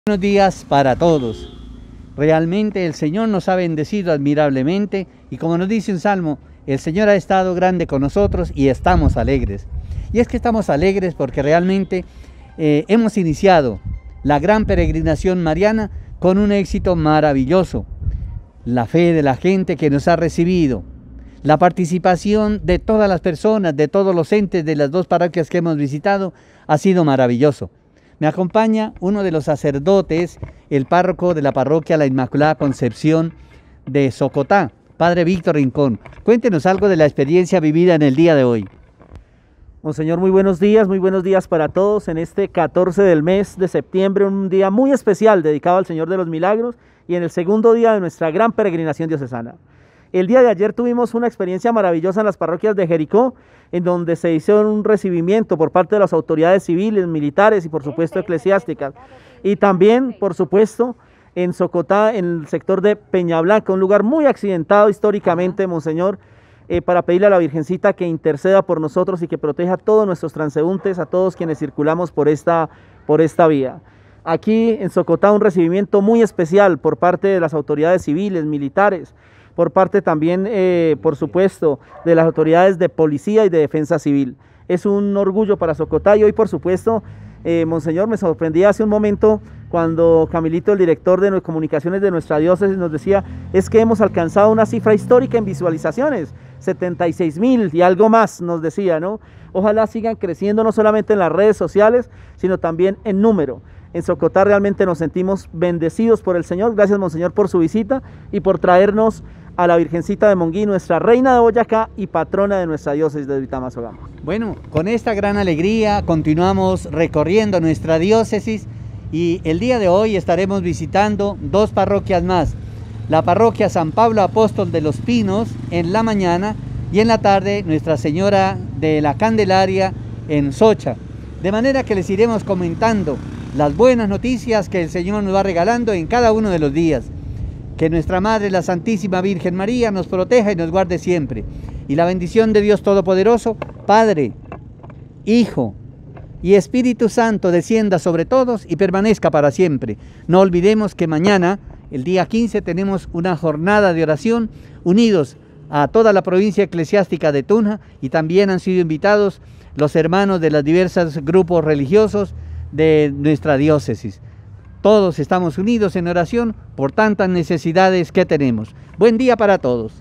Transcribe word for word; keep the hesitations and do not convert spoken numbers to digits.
Buenos días para todos. Realmente el Señor nos ha bendecido admirablemente y como nos dice un salmo, el Señor ha estado grande con nosotros y estamos alegres. Y es que estamos alegres porque realmente eh, hemos iniciado la gran peregrinación mariana con un éxito maravilloso. La fe de la gente que nos ha recibido, la participación de todas las personas, de todos los entes de las dos parroquias que hemos visitado, ha sido maravilloso. Me acompaña uno de los sacerdotes, el párroco de la parroquia La Inmaculada Concepción de Socotá, Padre Víctor Rincón. Cuéntenos algo de la experiencia vivida en el día de hoy. Monseñor, muy buenos días, muy buenos días para todos en este catorce del mes de septiembre, un día muy especial dedicado al Señor de los Milagros y en el segundo día de nuestra gran peregrinación diocesana. El día de ayer tuvimos una experiencia maravillosa en las parroquias de Jericó, en donde se hizo un recibimiento por parte de las autoridades civiles, militares y por supuesto eclesiásticas. Y también, por supuesto, en Socotá, en el sector de Peñablanca, un lugar muy accidentado históricamente, Monseñor, eh, para pedirle a la Virgencita que interceda por nosotros y que proteja a todos nuestros transeúntes, a todos quienes circulamos por esta, por esta vía. Aquí en Socotá un recibimiento muy especial por parte de las autoridades civiles, militares, por parte también, eh, por supuesto, de las autoridades de policía y de defensa civil. Es un orgullo para Socotá y hoy, por supuesto, eh, Monseñor, me sorprendí hace un momento cuando Camilito, el director de comunicaciones de nuestra diócesis, nos decía, es que hemos alcanzado una cifra histórica en visualizaciones, setenta y seis mil y algo más, nos decía, ¿no? Ojalá sigan creciendo no solamente en las redes sociales, sino también en número. En Socotá realmente nos sentimos bendecidos por el Señor. Gracias, Monseñor, por su visita y por traernos a la Virgencita de Monguí, nuestra reina de Boyacá y patrona de nuestra diócesis de Duitama-Sogama. Bueno, con esta gran alegría continuamos recorriendo nuestra diócesis y el día de hoy estaremos visitando dos parroquias más. La parroquia San Pablo Apóstol de los Pinos en la mañana y en la tarde Nuestra Señora de la Candelaria en Socha. De manera que les iremos comentando las buenas noticias que el Señor nos va regalando en cada uno de los días. Que nuestra Madre, la Santísima Virgen María, nos proteja y nos guarde siempre. Y la bendición de Dios Todopoderoso, Padre, Hijo y Espíritu Santo descienda sobre todos y permanezca para siempre. No olvidemos que mañana, el día quince, tenemos una jornada de oración unidos a toda la provincia eclesiástica de Tunja y también han sido invitados los hermanos de los diversos grupos religiosos de nuestra diócesis. Todos estamos unidos en oración por tantas necesidades que tenemos. Buen día para todos.